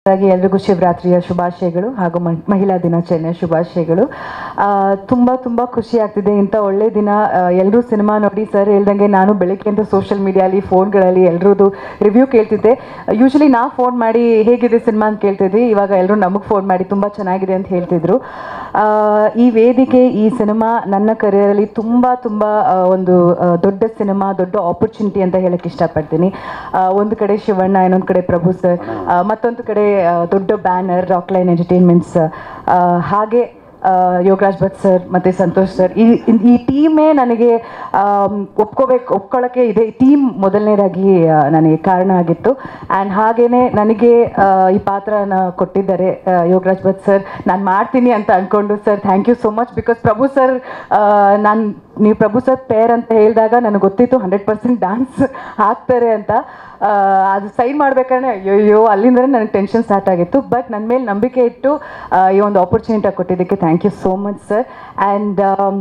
ಹಾಗಾಗಿ ಎಲ್ರಿಗೂ ಶಿವರಾತ್ರಿಯ ಶುಭಾಶಯಗಳು ಹಾಗೂ ಮಹಿಳಾ ದಿನಾಚರಣೆಯ ಶುಭಾಶಯಗಳು. ತುಂಬ ಖುಷಿ ಆಗ್ತಿದೆ. ಇಂಥ ಒಳ್ಳೆ ದಿನ ಎಲ್ಲರೂ ಸಿನಿಮಾ ನೋಡಿ. ಸರ್ ಹೇಳ್ದಂಗೆ ನಾನು ಬೆಳಗ್ಗೆಯಿಂದ ಸೋಷಿಯಲ್ ಮೀಡಿಯಾಲಿ ಫೋನ್ಗಳಲ್ಲಿ ಎಲ್ಲರದ್ದು ರಿವ್ಯೂ ಕೇಳ್ತಿದ್ದೆ. ಯೂಶಲಿ ನಾವು ಫೋನ್ ಮಾಡಿ ಹೇಗಿದೆ ಸಿನಿಮಾ ಅಂತ ಕೇಳ್ತಿದ್ವಿ. ಇವಾಗ ಎಲ್ಲರೂ ನಮಗೆ ಫೋನ್ ಮಾಡಿ ತುಂಬ ಚೆನ್ನಾಗಿದೆ ಅಂತ ಹೇಳ್ತಿದ್ರು. ಈ ವೇದಿಕೆ, ಈ ಸಿನಿಮಾ ನನ್ನ ಕರಿಯರಲ್ಲಿ ತುಂಬ ಒಂದು ದೊಡ್ಡ ಸಿನಿಮಾ, ದೊಡ್ಡ ಆಪರ್ಚುನಿಟಿ ಅಂತ ಹೇಳಕ್ಕೆ ಇಷ್ಟಪಡ್ತೀನಿ. ಒಂದು ಕಡೆ ಶಿವಣ್ಣ, ಇನ್ನೊಂದು ಕಡೆ ಪ್ರಭು ಸರ್, ಮತ್ತೊಂದು ಕಡೆ ದೊಡ್ಡ ಬ್ಯಾನರ್ ರಾಕ್ಲೈನ್ ಎಂಟರ್ಟೈನ್ಮೆಂಟ್ಸ್, ಹಾಗೆ ಯೋಗರಾಜ್ ಭಟ್ ಸರ್ ಮತ್ತು ಸಂತೋಷ್ ಸರ್. ಈ ಟೀಮೇ ನನಗೆ ಒಪ್ಕೊಳ್ಳೋಕ್ಕೆ ಇದೆ. ಟೀಮ್ ಮೊದಲನೇದಾಗಿ ನನಗೆ ಕಾರಣ ಆಗಿತ್ತು. ಆ್ಯಂಡ್ ಹಾಗೆಯೇ ನನಗೆ ಈ ಪಾತ್ರನ ಕೊಟ್ಟಿದ್ದಾರೆ ಯೋಗರಾಜ್ ಭಟ್ ಸರ್. ನಾನು ಮಾಡ್ತೀನಿ ಅಂತ ಅಂದ್ಕೊಂಡು, sir thank you so much. Because Prabhu sir, ನೀವು ಪ್ರಭು ಸರ್ ಪೇರ್ ಅಂತ ಹೇಳಿದಾಗ ನನಗೆ ಗೊತ್ತಿತ್ತು 100% ಡ್ಯಾನ್ಸ್ ಹಾಕ್ತಾರೆ ಅಂತ. ಅದು ಸೈನ್ ಮಾಡ್ಬೇಕಾದ್ರೆ ಅಯ್ಯೋ ಅಲ್ಲಿಂದಲೇ ನನಗೆ ಟೆನ್ಷನ್ ಸ್ಟಾರ್ಟ್ ಆಗಿತ್ತು. ಬಟ್ ನನ್ನ ಮೇಲೆ ನಂಬಿಕೆ ಇಟ್ಟು ಈ ಒಂದು ಆಪರ್ಚುನಿಟಿ ಕೊಟ್ಟಿದ್ದಕ್ಕೆ thank you so much sir. And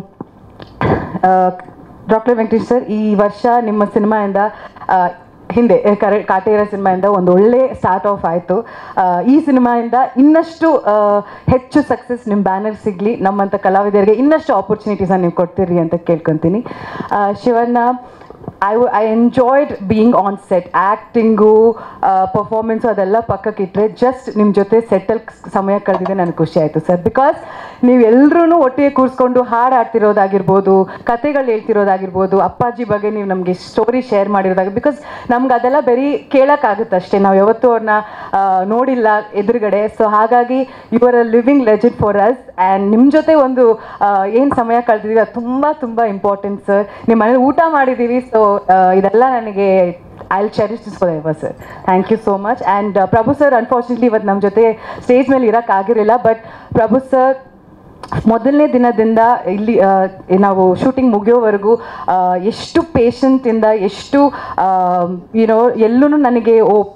doctor Venkatesh sir, ಈ ವರ್ಷ ನಿಮ್ಮ ಸಿನಿಮಾಯಿಂದ ಹಿಂದೆ ಕಾಟೇರ ಸಿನಿಮಾಯಿಂದ ಒಂದು ಒಳ್ಳೆ ಸ್ಟಾರ್ಟ್ ಆಫ್ ಆಯಿತು. ಈ ಸಿನಿಮಾಯಿಂದ ಇನ್ನಷ್ಟು ಹೆಚ್ಚು ಸಕ್ಸಸ್ ನಿಮ್ಮ ಬ್ಯಾನರ್ ಸಿಗಲಿ, ನಮ್ಮಂಥ ಕಲಾವಿದರಿಗೆ ಇನ್ನಷ್ಟು ಆಪರ್ಚುನಿಟೀಸನ್ನು ನೀವು ಕೊಡ್ತೀರಿ ಅಂತ ಕೇಳ್ಕೊತೀನಿ. Shivanna, I enjoyed being on set. Acting, performance ಅದೆಲ್ಲ ಪಕ್ಕಕ್ಕಿಟ್ಟರೆ ಜಸ್ಟ್ ನಿಮ್ಮ ಜೊತೆ ಸೆಟ್ಟಲ್ಲಿ ಸಮಯ ಕಳೆದಿದೆ ನನಗೆ ಖುಷಿ ಆಯಿತು ಸರ್. ಬಿಕಾಸ್ ನೀವೆಲ್ಲರೂ ಒಟ್ಟಿಗೆ ಕೂರಿಸ್ಕೊಂಡು ಹಾಡು ಆಡ್ತಿರೋದಾಗಿರ್ಬೋದು, ಕತೆಗಳು ಹೇಳ್ತಿರೋದಾಗಿರ್ಬೋದು, ಅಪ್ಪಾಜಿ ಬಗ್ಗೆ ನೀವು ನಮಗೆ ಸ್ಟೋರಿ ಶೇರ್ ಮಾಡಿರೋದಾಗಿ. ಬಿಕಾಸ್ ನಮ್ಗೆ ಅದೆಲ್ಲ ಬರೀ ಕೇಳೋಕ್ಕಾಗುತ್ತೆ ಅಷ್ಟೇ, ನಾವು ಯಾವತ್ತೂ ಅವ್ರನ್ನ ನೋಡಿಲ್ಲ ಎದುರುಗಡೆ. ಸೊ ಹಾಗಾಗಿ you are a living legend for us. And ನಿಮ್ಮ ಜೊತೆ ಒಂದು ಏನು ಸಮಯ ಕಳೆದಿದ್ದೀವಿ ಅದು ತುಂಬ ಇಂಪಾರ್ಟೆಂಟ್ ಸರ್. ನಿಮ್ಮ ಮನೇಲಿ ಊಟ ಮಾಡಿದ್ದೀವಿ. ಸೊ ಇದೆಲ್ಲ ನನಗೆ I'll cherish this forever, sir. Thank you so much. And Prabhu sir, unfortunately, ಇವತ್ತು ನಮ್ಮ ಜೊತೆ ಸ್ಟೇಜ್ ಮೇಲೆ ಇರೋಕ್ಕಾಗಿರಲಿಲ್ಲ. ಬಟ್ ಪ್ರಭು ಸರ್ ಮೊದಲನೇ ದಿನದಿಂದ ಇಲ್ಲಿ ನಾವು ಶೂಟಿಂಗ್ ಮುಗಿಯೋವರೆಗೂ ಎಷ್ಟು ಪೇಷಂಟಿಂದ, ಎಷ್ಟು ಎಲ್ಲೂ ನನಗೆ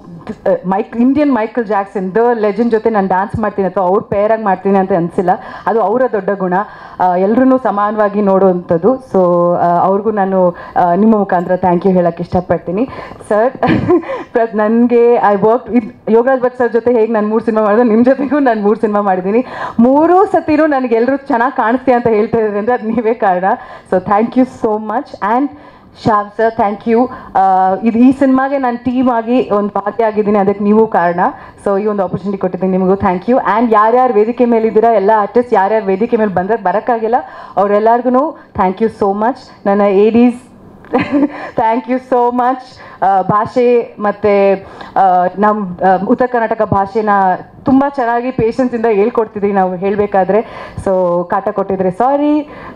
Indian Michael Jackson the legend ಜೊತೆ ನಾನು ಡ್ಯಾನ್ಸ್ ಮಾಡ್ತೀನಿ ಅಥವಾ ಅವ್ರ ಪೇರಾಗಿ ಮಾಡ್ತೀನಿ ಅಂತ ಅನಿಸಿಲ್ಲ. ಅದು ಅವರ ದೊಡ್ಡ ಗುಣ, ಎಲ್ಲರೂ ಸಮಾನವಾಗಿ ನೋಡುವಂಥದ್ದು. ಸೊ ಅವ್ರಿಗೂ ನಾನು ನಿಮ್ಮ ಮುಖಾಂತರ ಥ್ಯಾಂಕ್ ಯು ಹೇಳೋಕ್ಕೆ ಇಷ್ಟಪಡ್ತೀನಿ ಸರ್. ನನಗೆ I work with Yograj Bhat sir ಜೊತೆ ಹೇಗೆ ನಾನು 3 ಸಿನಿಮಾ ಮಾಡಿದೆ, ನಿಮ್ಮ ಜೊತೆಗೂ ನಾನು 3 ಸಿನಿಮಾ ಮಾಡಿದ್ದೀನಿ. 3 ಸತಿನೂ ನನಗೆ ಎಲ್ಲರೂ ಚೆನ್ನಾಗಿ ಕಾಣಿಸ್ತೀಯ ಅಂತ ಹೇಳ್ತಾ ಇದ್ದಾರೆ ಅಂದರೆ ಅದು ನೀವೇ ಕಾರಣ. So thank you so much. And Shab sir, thank you. ಈ ಸಿನಿಮಾಗೆ ನಾನು ಟೀಮ್ ಆಗಿ ಒಂದು ಭಾಗ್ಯ ಆಗಿದ್ದೀನಿ, ಅದಕ್ಕೆ ನೀವು ಕಾರಣ. ಸೊ ಈ ಒಂದು ಆಪರ್ಚುನಿಟಿ ಕೊಟ್ಟಿದ್ದೀನಿ, ನಿಮಗೂ ಥ್ಯಾಂಕ್ ಯು. ಆ್ಯಂಡ್ ಯಾರ್ಯಾರು ವೇದಿಕೆ ಮೇಲಿದ್ದೀರಾ, ಎಲ್ಲ ಆರ್ಟಿಸ್ಟ್ ಯಾರ್ಯಾರು ವೇದಿಕೆ ಮೇಲೆ ಬರೋಕ್ಕಾಗಿಲ್ಲ ಅವರೆಲ್ಲರಿಗೂ ಥ್ಯಾಂಕ್ ಯು ಸೋ ಮಚ್. ನನ್ನ ADs thank you so much. ಭಾಷೆ ಮತ್ತು ನಮ್ಮ ಉತ್ತರ ಕರ್ನಾಟಕ ಭಾಷೆನ ತುಂಬ ಚೆನ್ನಾಗಿ ಪೇಷನ್ಸಿಂದ ಹೇಳ್ಕೊಡ್ತಿದ್ದೀವಿ ನಾವು ಹೇಳಬೇಕಾದ್ರೆ. ಸೊ ಕಾಟ ಕೊಟ್ಟಿದ್ರೆ ಸಾರಿ,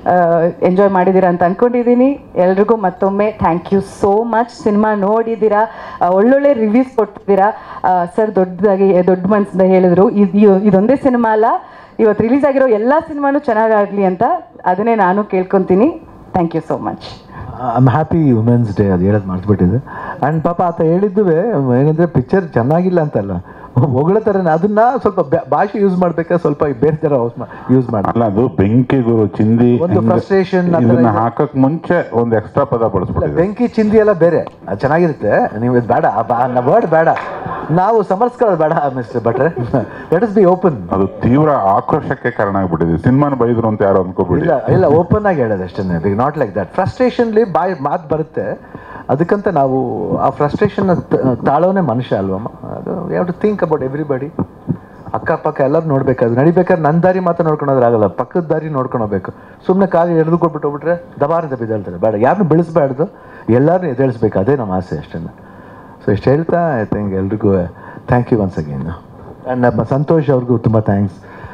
ಎಂಜಾಯ್ ಮಾಡಿದ್ದೀರಾ ಅಂತ ಅಂದ್ಕೊಂಡಿದ್ದೀನಿ. ಎಲ್ರಿಗೂ ಮತ್ತೊಮ್ಮೆ thank you so much. Cinema ನೋಡಿದ್ದೀರಾ, ಒಳ್ಳೊಳ್ಳೆ ರಿವ್ಯೂಸ್ ಕೊಡ್ತಿದ್ದೀರಾ ಸರ್. ದೊಡ್ಡ ಮನಸ್ಸಿಂದ ಹೇಳಿದ್ರು. ಇದೊಂದೇ ಸಿನಿಮಾ ಅಲ್ಲ, ಇವತ್ತು ರಿಲೀಸ್ ಆಗಿರೋ ಎಲ್ಲ ಸಿನಿಮಾನೂ ಚೆನ್ನಾಗಾಗಲಿ ಅಂತ, ಅದನ್ನೇ ನಾನು ಕೇಳ್ಕೊತೀನಿ. Thank you so much. I am happy women's day, ಅದು ಹೇಳೋದು ಮಾಡ್ಬಿಟ್ಟಿದೆ. ಆ್ಯಂಡ್ ಪಾಪ ಆತ ಹೇಳಿದ್ದುವೆ ಏನಂದರೆ ಪಿಕ್ಚರ್ ಚೆನ್ನಾಗಿಲ್ಲ ಅಂತಲ್ಲ, ಹೊಗಳ ಥರನೇ ಅದನ್ನ ಸ್ವಲ್ಪ ಭಾಷೆ ಯೂಸ್ ಮಾಡ್ಬೇಕಾದ್ರೆ ಸ್ವಲ್ಪ ಬೇರೆ ಥರ ಯೂಸ್ ಮಾಡಲ್ಲ. ಅದು ಬೆಂಕಿ ಗುರು ಚಿಂದಿ ಒಂದು ಫ್ರಸ್ಟ್ರೇಷನ್ ಹಾಕಕ್ ಮುಂಚೆ ಒಂದು ಎಕ್ಸ್ಟ್ರಾ ಪದ ಬಳಸ್ಬಿಟ್ಟು ಬೆಂಕಿ ಚಿಂದಿ ಎಲ್ಲ ಬೇರೆ, ಅದು ಚೆನ್ನಾಗಿರುತ್ತೆ. ನೀವು ಇದು ಬೇಡ, ವರ್ಡ್ ಬೇಡ, ನಾವು ಸಮರ್ಸ್ಕೊಳ್ಳೋದು ಬೇಡ ಮಿಸ್ಟರ್ ಭಟ್ರೆ. Let us be open. ಅದು ತೀವ್ರ ಆಕ್ರೋಶಕ್ಕೆ ಕಾರಣ ಆಗ್ಬಿಟ್ಟಿದೆ. ಸಿನಿಮಾನ ಬೈದ್ರು ಅಂತ ಯಾರು ಅನ್ಕೋಬಿಡಿ. ಇಲ್ಲ ಓಪನ್ ಆಗಿ ಹೇಳೋದು ಅಷ್ಟೇ. Not like that. ಫ್ರಸ್ಟ್ರೇಷನ್ಲಿ ಮಾತು ಬರುತ್ತೆ, ಅದಕ್ಕಂತ ನಾವು ಆ ಫ್ರಸ್ಟ್ರೇಷನ್ ತಾಳೋನೇ ಮನುಷ್ಯ ಅಲ್ವಮ್ಮ. ಅದು you have to think about everybody. ಅಕ್ಕಪಕ್ಕ ಎಲ್ಲರೂ ನೋಡ್ಬೇಕಾದ್ರೆ ನಡಿಬೇಕಾದ್ರೆ ನನ್ನ ದಾರಿ ಮಾತ್ರ ನೋಡ್ಕೊಳೋದ್ರೆ ಆಗಲ್ಲ, ಪಕ್ಕದ ದಾರಿ ನೋಡ್ಕೊಂಡು ಹೋಗ್ಬೇಕು. ಸುಮ್ಮನೆ ಕಾಲು ಎಳೆದು ಕೊಟ್ಬಿಟ್ಟು ಹೋಗ್ಬಿಟ್ರೆ ದಬಾರದ ಬಿದ್ದಾಳ್ತಾರೆ. ಬೇಡ, ಯಾರನ್ನೂ ಬೆಳೆಸ್ಬಾರ್ದು, ಎಲ್ಲರನ್ನೂ ಎದ್ದೇಳಿಸ್ಬೇಕು, ಅದೇ ನಮ್ಮ ಆಸೆ ಅಷ್ಟೇ. ಸೊ ಇಷ್ಟು ಹೇಳ್ತಾ ಐ ಥಿಂಕ್ ಎಲ್ರಿಗೂ thank you once again. And ನಮ್ಮ ಸಂತೋಷ್ ಅವ್ರಿಗೂ ತುಂಬ ಥ್ಯಾಂಕ್ಸ್.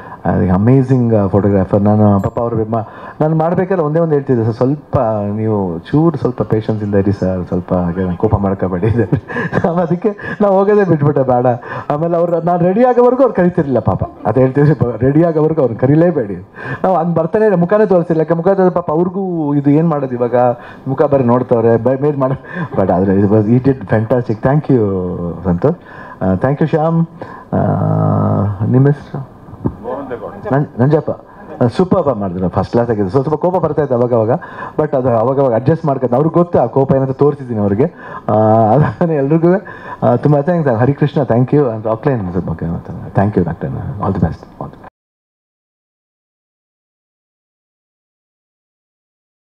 Amazing photographer. ಪಾಪ ಅವ್ರ ನಾನು ಮಾಡಬೇಕಾದ್ರೆ ಒಂದೇ ಒಂದು ಹೇಳ್ತಿದ್ದೆ, ಸರ್ ಸ್ವಲ್ಪ ನೀವು ಸ್ವಲ್ಪ ಪೇಷನ್ಸಿಂದ ಇರಿ ಸರ್, ಸ್ವಲ್ಪ ಕೋಪ ಮಾಡ್ಕೋಬೇಡಿ. ಅದಕ್ಕೆ ನಾವು ಹೋಗೋದೇ ಬಿಟ್ಬಿಟ್ಟೆ, ಬೇಡ. ಆಮೇಲೆ ನಾನು ರೆಡಿ ಆಗೋವರೆಗೂ ಅವ್ರು ಕರಿತಿರ್ಲಿಲ್ಲ ಪಾಪ. ಅದು ಹೇಳ್ತಿದ್ದೆ, ರೆಡಿ ಆಗೋವರೆಗೂ ಅವ್ರನ್ನ ಕರೀಲೇಬೇಡಿ. ನಾವು ಹಂಗೆ ಬರ್ತಾನೆ ಮುಖನೇ ತೋರಿಸಿಲ್ಲ, ಯಾಕೆ ಮುಖ ತೋರಿಸಿ ಪಾಪ ಅವ್ರಿಗೂ ಇದು ಏನು ಮಾಡೋದು ಇವಾಗ, ಮುಖ ಬರೀ ನೋಡ್ತವ್ರೆ, ಮೇಲ್ ಮಾಡಿ. ಬಟ್ ಆದರೆ ಇದು ವಾಸ್ ಈ did fantastic. Thank you Santosh. Thank you Shyam. ನಿಮ್ಮ ಹೆಸರು ನಂಜಪ್ಪ. ಸೂಪರ್ ಮಾಡಿದ್ರು, ಫಸ್ಟ್ ಕ್ಲಾಸ್ ಆಗಿದೆ. ಸ್ವಲ್ಪ ಕೋಪ ಬರ್ತಾ ಇತ್ತು ಅವಾಗವಾಗ, ಬಟ್ ಅದು ಅವಾಗವಾಗ ಅಡ್ಜಸ್ಟ್ ಮಾಡ್ಕೊಂಡು ಅವ್ರಿಗೆ ಗೊತ್ತು ಆ ಕೋಪ ಏನಂತ ತೋರಿಸಿದ್ದೀನಿ ಅವ್ರಿಗೆ. ಅದನ್ನು ಎಲ್ರಿಗೂ ತುಂಬ thanks. Harikrishna thank you, and Rockline ಬಗ್ಗೆ thank you doctor, all the best.